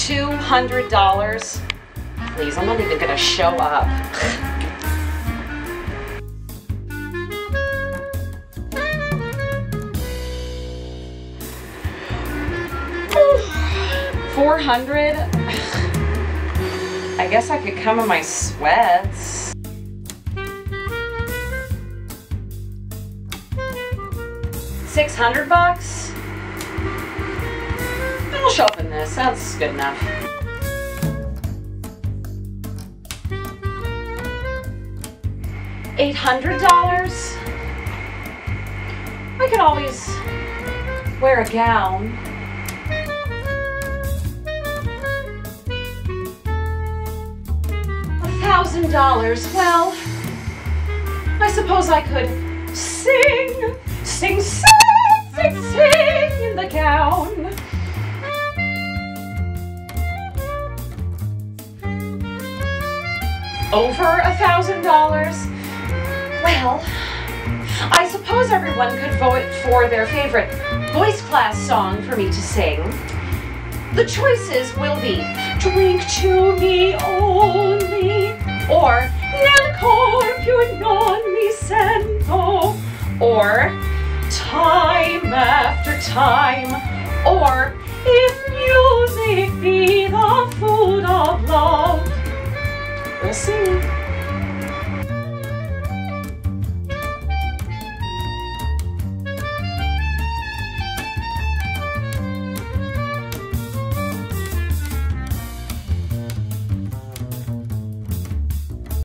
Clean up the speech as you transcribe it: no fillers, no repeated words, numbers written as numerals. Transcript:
$200. Please, I'm not even gonna show up. $400? I guess I could come in my sweats. $600? I'll show up in this, that's good enough. $800? I could always wear a gown. $1,000? Well, I suppose I could sing in the gown. Over $1,000? Well, I suppose everyone could vote for their favorite voice class song for me to sing. The choices will be Drink to Me Only, or Nel corpo non mi sento, or Time After Time, or If Music Be